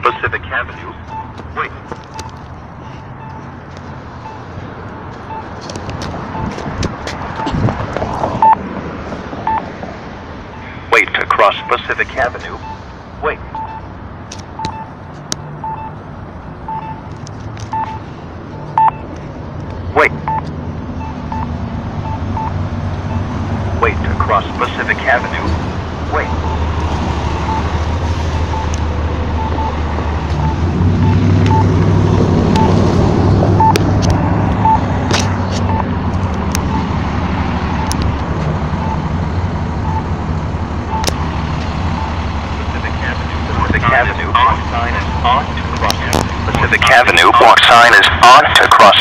Pacific Avenue. Wait. Wait to cross Pacific Avenue. Wait. Wait. Wait to cross Pacific Avenue. Wait. Pacific Avenue, walk sign is on to cross.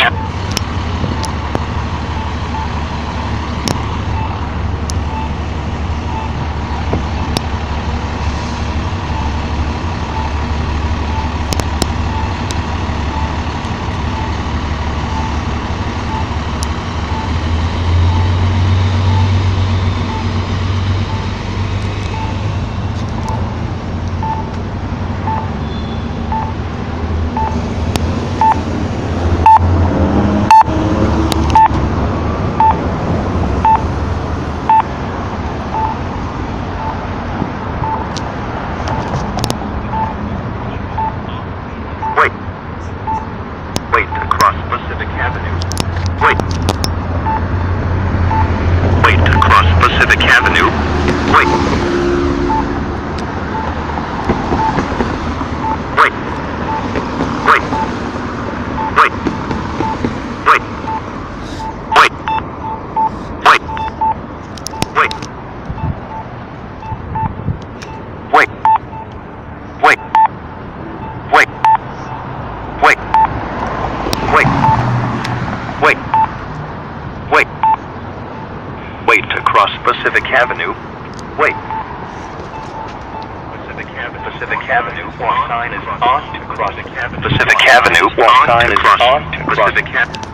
Wait to cross Pacific Avenue. Wait. Wait to cross Pacific Avenue. Wait. Wait. Wait. Wait. Wait. Wait. Wait. Wait. Wait. Wait. Wait. Wait. Wait. Wait. Wait. Wait to cross Pacific Avenue. Wait. Pacific Avenue. Walk sign is on to cross Pacific Avenue. Walk sign is on to cross Pacific Avenue.